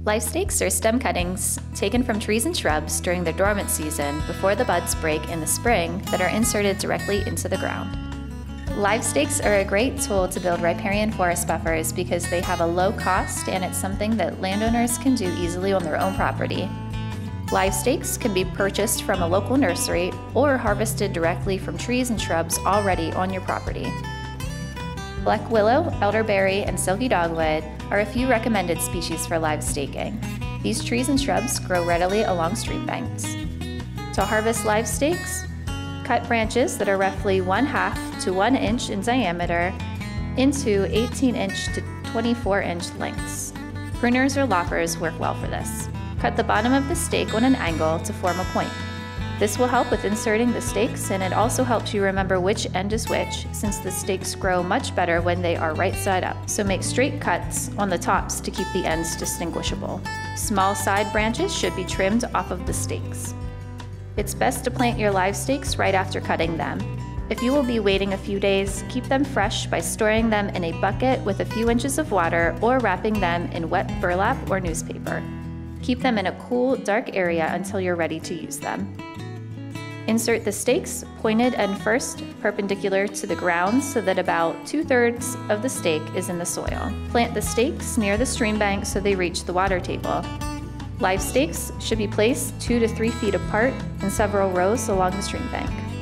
Live stakes are stem cuttings taken from trees and shrubs during their dormant season before the buds break in the spring that are inserted directly into the ground. Live stakes are a great tool to build riparian forest buffers because they have a low cost and it's something that landowners can do easily on their own property. Live stakes can be purchased from a local nursery or harvested directly from trees and shrubs already on your property. Black willow, elderberry, and silky dogwood are a few recommended species for live staking. These trees and shrubs grow readily along stream banks. To harvest live stakes, cut branches that are roughly 1/2 to 1 inch in diameter into 18-inch to 24-inch lengths. Pruners or loppers work well for this. Cut the bottom of the stake on an angle to form a point. This will help with inserting the stakes, and it also helps you remember which end is which, since the stakes grow much better when they are right side up. So make straight cuts on the tops to keep the ends distinguishable. Small side branches should be trimmed off of the stakes. It's best to plant your live stakes right after cutting them. If you will be waiting a few days, keep them fresh by storing them in a bucket with a few inches of water or wrapping them in wet burlap or newspaper. Keep them in a cool, dark area until you're ready to use them. Insert the stakes pointed end first, perpendicular to the ground so that about 2/3 of the stake is in the soil. Plant the stakes near the stream bank so they reach the water table. Live stakes should be placed 2 to 3 feet apart in several rows along the stream bank.